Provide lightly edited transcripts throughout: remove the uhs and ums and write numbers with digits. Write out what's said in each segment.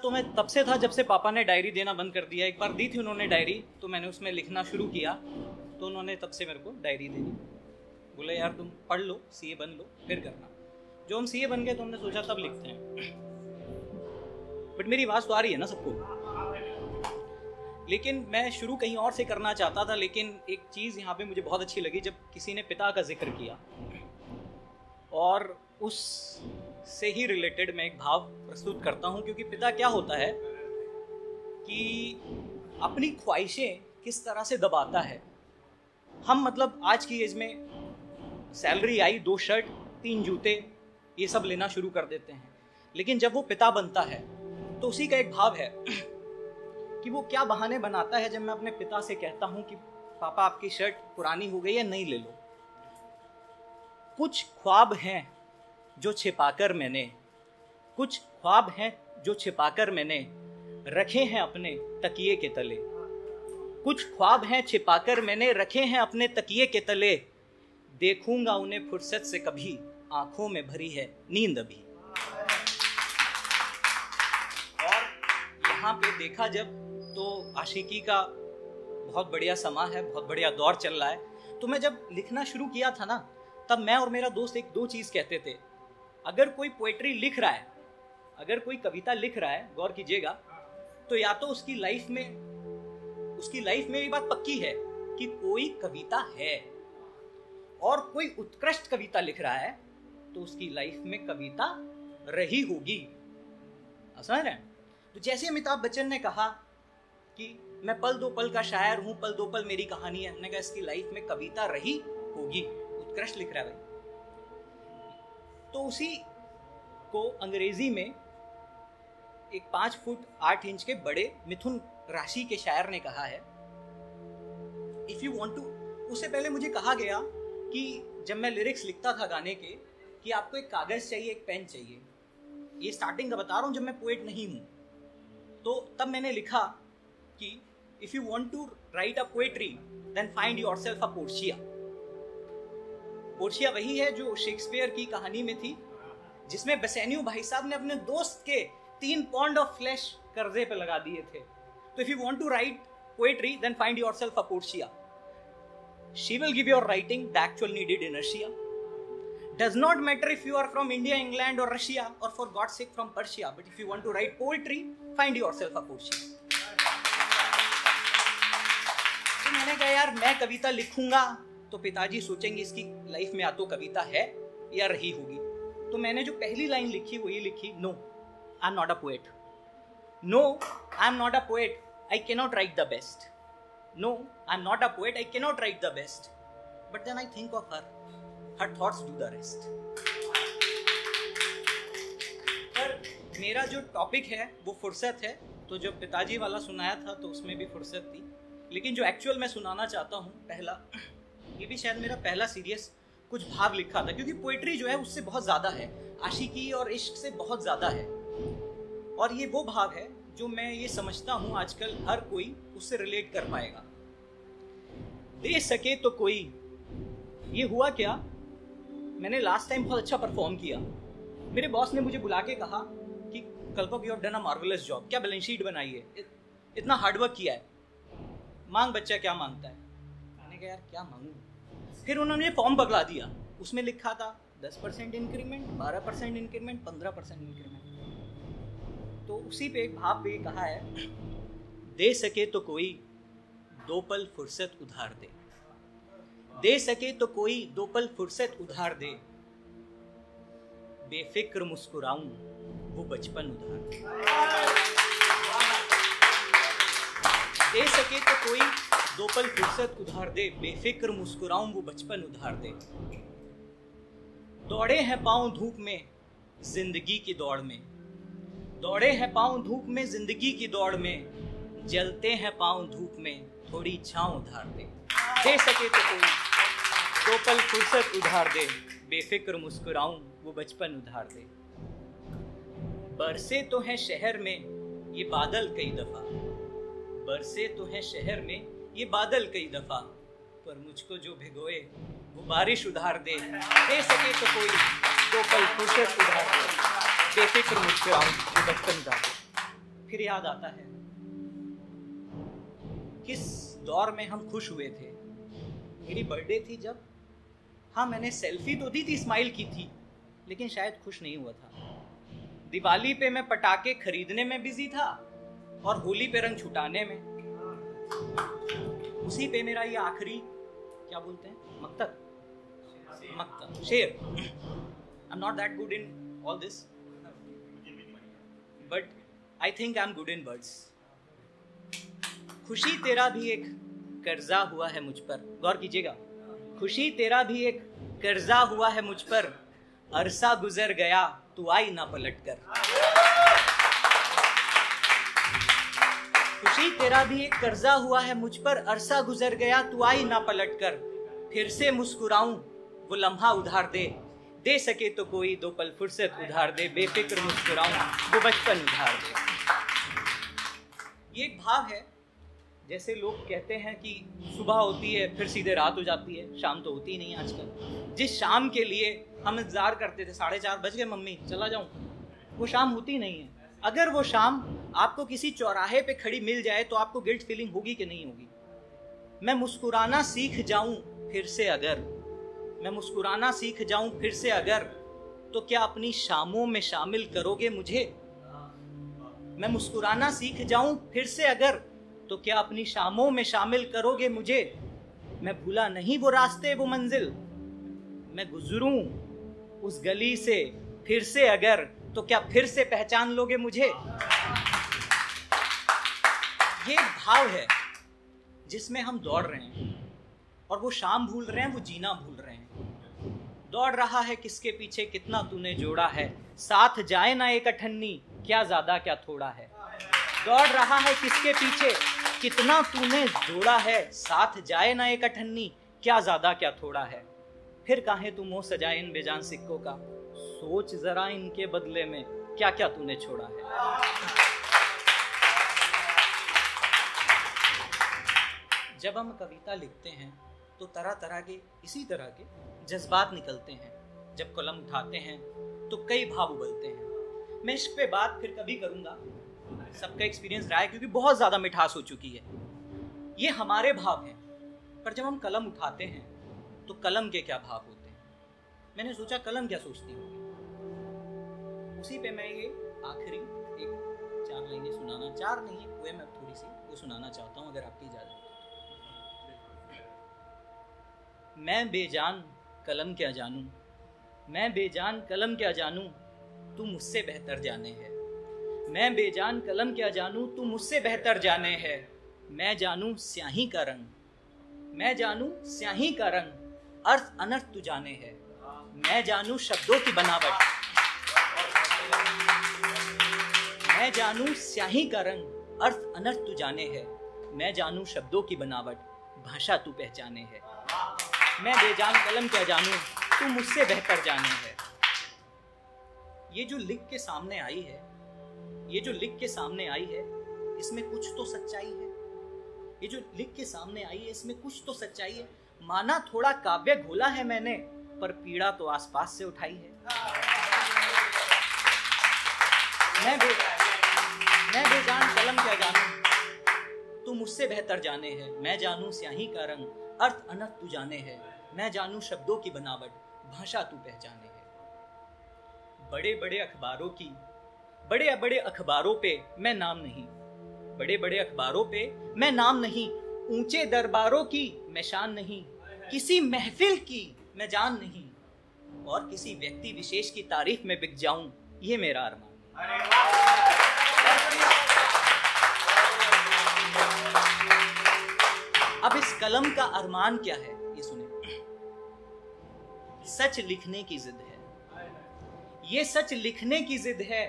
तो मैं तब से था जब से पापा ने डायरी देना बंद कर दिया। एक बार दी थी उन्होंने डायरी, तो मैंने उसमें लिखना शुरू किया, तो उन्होंने तब से मेरे को डायरी दे दी। बोले यार तुम पढ़ लो, सीए बन लो, फिर करना। जो हम सीए बन गए तो हमने सोचा तब लिखते हैं। बट मेरी आवाज़ तो आ रही है ना सबको, लेकिन मैं शुरू कहीं और से करना चाहता था। लेकिन एक चीज़ यहाँ पे मुझे बहुत अच्छी लगी, जब किसी ने पिता का जिक्र किया, और उस से ही रिलेटेड मैं एक भाव प्रस्तुत करता हूँ। क्योंकि पिता क्या होता है कि अपनी ख्वाहिशें किस तरह से दबाता है। हम मतलब आज की एज में सैलरी आई, 2 शर्ट 3 जूते ये सब लेना शुरू कर देते हैं। लेकिन जब वो पिता बनता है तो उसी का एक भाव है कि वो क्या बहाने बनाता है जब मैं अपने पिता से कहता हूँ कि पापा आपकी शर्ट पुरानी हो गई है, नहीं ले लो। कुछ ख्वाब हैं जो छिपाकर मैंने, कुछ ख्वाब हैं जो छिपाकर मैंने रखे हैं अपने तकिए के तले। कुछ ख्वाब हैं छिपाकर मैंने रखे हैं अपने तकिए के तले। देखूंगा उन्हें फुर्सत से कभी, आंखों में भरी है नींद अभी। और यहाँ पे देखा जब, तो आशिकी का बहुत बढ़िया समा है, बहुत बढ़िया दौर चल रहा है। तो मैं जब लिखना शुरू किया था ना, तब मैं और मेरा दोस्त एक 2 चीज़ कहते थे। अगर कोई पोएट्री लिख रहा है, अगर कोई कविता लिख रहा है, गौर कीजिएगा, तो या तो उसकी लाइफ में ये बात पक्की है कि कोई कविता है, और कोई उत्कृष्ट कविता लिख रहा है तो उसकी लाइफ में कविता रही होगी। समझ रहे हैं? तो जैसे अमिताभ बच्चन ने कहा कि मैं पल दो पल का शायर हूं, पल दो पल मेरी कहानी है, हमने कहा इसकी लाइफ में कविता रही होगी, उत्कृष्ट लिख रहा है भाई। तो उसी को अंग्रेजी में एक 5 फुट 8 इंच के बड़े मिथुन राशि के शायर ने कहा है, इफ यू वांट टू। उससे पहले मुझे कहा गया कि जब मैं लिरिक्स लिखता था गाने के, कि आपको एक कागज चाहिए, एक पेन चाहिए। ये स्टार्टिंग का बता रहा हूं, जब मैं पोएट नहीं हूं। तो तब मैंने लिखा कि if you want to write a poetry then find yourself a Portia. Portia वही है जो शेक्सपियर की कहानी में थी, जिसमें बेसेनियो भाई साहब ने अपने दोस्त के 3 पाउंड ऑफ फ्लैश कर्जे पे लगा दिए थे। तो if you want to write poetry then find yourself a Portia. She will give your writing the actual needed inertia. Does not matter if you are from India, England or Russia, or for God's sake from Persia, but if you want to write poetry, find yourself a Portia. तो मैंने कहा यार मैं कविता लिखूंगा तो पिताजी सोचेंगे इसकी लाइफ में या तो कविता है या रही होगी। तो मैंने जो पहली लाइन लिखी वो ये लिखी, no I am not a poet, no I am not a poet, I can not write the best, no I am not a poet, I can not write the best, but then I think of her, her thoughts do the rest. पर मेरा जो topic है वो फुर्सत है। तो जब पिताजी वाला सुनाया था तो उसमें भी फुर्सत थी, लेकिन जो एक्चुअल मैं सुनाना चाहता हूँ पहला, ये भी शायद मेरा पहला सीरियस कुछ भाव लिखा था, क्योंकि पोइट्री जो है उससे बहुत ज़्यादा है, आशिकी और इश्क से बहुत ज़्यादा है। और ये वो भाव है जो मैं ये समझता हूँ आजकल हर कोई उससे रिलेट कर पाएगा। दे सके तो कोई। ये हुआ क्या, मैंने लास्ट टाइम बहुत अच्छा परफॉर्म किया। मेरे बॉस ने मुझे बुला के कहा कि Kalpak you have done a marvellous job, क्या बैलेंस शीट बनाई है, इतना हार्डवर्क किया है, मांग बच्चा क्या मांगता है। मैंने कहा यार क्या मांगूं। फिर उन्होंने फॉर्म पकड़ा दिया, उसमें लिखा था 10% इंक्रीमेंट, 12% इंक्रीमेंट, 15% इंक्रीमेंट। तो उसी पे एक भाव पे कहा है, दे सके तो कोई 2 पल फुर्सत उधार दे, दे सके तो कोई 2 पल फुर्सत उधार दे, बेफिक्र मुस्कुराऊं वो बचपन उधार दे। दे सके तो कोई 2 पल फुर्सत उधार दे, बेफिक्र मुस्कुराऊं वो बचपन उधार दे। दौड़े हैं पांव धूप में जिंदगी की दौड़ में, दौड़े हैं पांव धूप में जिंदगी की दौड़ में, जलते हैं पांव धूप में थोड़ी छांव उधार दे। दे सके तो कोई 2 पल फुर्सत उधार दे, बेफिक्र मुस्कुराऊं वो बचपन उधार दे। बरसे तो है शहर में ये बादल कई दफा, बरसे तो है शहर में ये बादल कई दफा, पर मुझको जो भिगोए वो बारिश उधार दे। दे सके तो कोई 2 पल फुर्सत उधार दे, बेफिक्र मुस्कुराऊं वो बचपन उधार दे। फिर याद आता है किस दौर में हम खुश हुए थे। मेरी बर्थडे थी जब, हाँ मैंने सेल्फी तो दी थी, स्माइल की थी, लेकिन शायद खुश नहीं हुआ था। दिवाली पे मैं पटाखे खरीदने में बिजी था और होली पे रंग छुटाने में। उसी पे मेरा ये आखिरी, क्या बोलते हैं, मकतब शेर। I am not that good in all this, but I think I am good in words. खुशी तेरा भी एक कर्जा हुआ है मुझ पर, गौर कीजिएगा, खुशी तेरा भी एक कर्जा हुआ है मुझ पर, अरसा गुजर गया तू आई ना पलट कर। खुशी तेरा भी एक कर्जा हुआ है मुझ पर, अरसा गुजर गया तू आई ना पलट कर। फिर से मुस्कुराऊं वो लम्हा उधार दे, दे सके तो कोई दो पल फुर्सत उधार दे, बेफिक्र मुस्कुराऊं वो बचपन उधार दे। ये एक भाव है, जैसे लोग कहते हैं कि सुबह होती है फिर सीधे रात हो जाती है, शाम तो होती ही नहीं आजकल। जिस शाम के लिए हम इंतजार करते थे, 4:30 बज गए मम्मी चला जाऊं, वो शाम होती नहीं है। अगर वो शाम आपको किसी चौराहे पे खड़ी मिल जाए तो आपको गिल्ट फीलिंग होगी कि नहीं होगी? मैं मुस्कुराना सीख जाऊं फिर से अगर, मैं मुस्कुराना सीख जाऊं फिर से अगर, तो क्या अपनी शामों में शामिल करोगे मुझे? मैं मुस्कुराना सीख जाऊं फिर से अगर, तो क्या अपनी शामों में शामिल करोगे मुझे? मैं भूला नहीं वो रास्ते वो मंजिल, मैं गुजरूं उस गली से फिर से अगर, तो क्या फिर से पहचान लोगे मुझे? ये भाव है जिसमें हम दौड़ रहे हैं और वो शाम भूल रहे हैं, वो जीना भूल रहे हैं। दौड़ रहा है किसके पीछे कितना तूने जोड़ा है, साथ जाए ना एक अठन्नी क्या ज्यादा क्या थोड़ा है। दौड़ रहा है किसके पीछे कितना तूने जोड़ा है, साथ जाए ना एक अठन्नी क्या ज्यादा क्या थोड़ा है। फिर काहे तू मोह सजाए इन बेजान सिक्कों का, सोच जरा इनके बदले में क्या क्या तूने छोड़ा है। जब हम कविता लिखते हैं तो तरह तरह के इसी तरह के जज्बात निकलते हैं। जब कलम उठाते हैं तो कई भाव उबलते हैं। मैं इस पे बात फिर कभी करूंगा, सबका एक्सपीरियंस रहा है क्योंकि बहुत ज्यादा मिठास हो चुकी है। ये हमारे भाव हैं, पर जब हम कलम उठाते हैं तो कलम के क्या भाव होते हैं। मैंने सोचा कलम क्या सोचती होगी, उसी पे मैं ये आखिरी एक 4 लाइनें सुनाना, 4 नहीं पोएम मैं थोड़ी सी वो सुनाना चाहता हूँ अगर आपकी इजाजत है। मैं बेजान कलम क्या जानूं, मैं बेजान कलम क्या जानूं, तू मुझसे बेहतर जाने है। मैं बेजान कलम क्या जानूं, तू मुझसे बेहतर जाने है। मैं जानूं स्याही का रंग, मैं जानूं स्याही का रंग, अर्थ अनर्थ तू जाने है। मैं जानूं शब्दों की बनावट, मैं जानूं स्याही का रंग, अर्थ अनर्थ तू जाने है। मैं जानूं शब्दों की बनावट, भाषा तू पहचाने है। मैं बेजान कलम क्या जानूं, तू मुझसे बेहतर जाने है। ये जो लिख के सामने आई है, ये जो लिख के सामने आई है, इसमें कुछ तो सच्चाई है। ये जो लिख के सामने आई है, इसमें कुछ तो सच्चाई है। माना थोड़ा काव्य घोला है मैंने, पर पीड़ा तो आसपास से उठाई है। मैं बेजान कलम क्या जानूं, तू मुझसे बेहतर जाने है। मैं जानूं स्याही का रंग, अर्थ अनर्थ तू जाने है। मैं जानूं शब्दों की बनावट, भाषा तू पहचाने है। बड़े बड़े अखबारों की, बड़े बड़े अखबारों पे मैं नाम नहीं, बड़े बड़े अखबारों पे मैं नाम नहीं, ऊंचे दरबारों की मैं शान नहीं, किसी महफिल की मैं जान नहीं, और किसी व्यक्ति विशेष की तारीफ में बिक जाऊं, ये मेरा अरमान है। अब इस कलम का अरमान क्या है, ये सुने। सच लिखने की जिद है, ये सच लिखने की जिद है।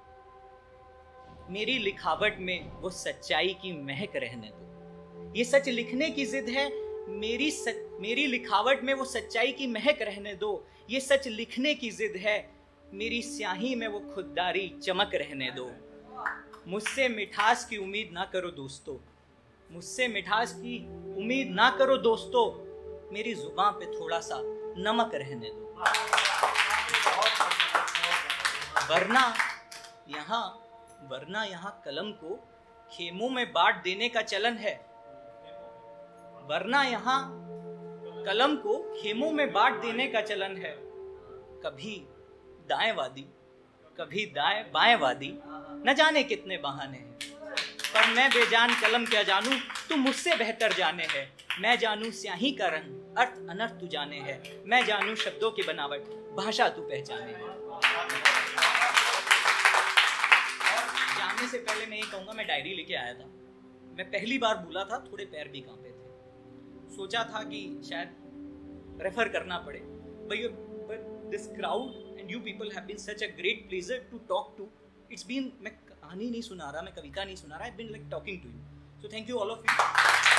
मेरी लिखावट में वो सच्चाई की महक रहने दो। ये सच लिखने की जिद है, मेरी लिखावट में वो सच्चाई की महक रहने दो। ये सच लिखने की जिद है, मेरी स्याही में वो खुददारी चमक रहने दो। मुझसे मिठास की उम्मीद ना करो दोस्तों, मुझसे मिठास की उम्मीद ना करो दोस्तों, मेरी जुबान पे थोड़ा सा नमक रहने दो। वरना यहाँ वरना यहाँ कलम को खेमों में बांट देने का चलन है। वरना यहाँ कलम को खेमों में बांट देने का चलन है। कभी दाएंवादी, कभी बाएंवादी, न जाने कितने बहाने हैं, पर मैं बेजान कलम क्या जानूं, तू मुझसे बेहतर जाने है। मैं जानूं स्याही का रंग, अर्थ अनर्थ तू जाने है। मैं जानूं शब्दों की बनावट, भाषा तू पहचाने है। जाने से पहले मैं ये कहूंगा, मैं डायरी लेके आया था। मैं पहली बार भूला था, थोड़े पैर भी कांपे थे। सोचा था कि शायद रेफर करना पड़े, but this crowd and you people have been such a great pleasure to talk to. It's been, मैं कहानी नहीं सुना रहा, मैं कविता नहीं सुना रहा, I've been like talking to you. So thank you all of you.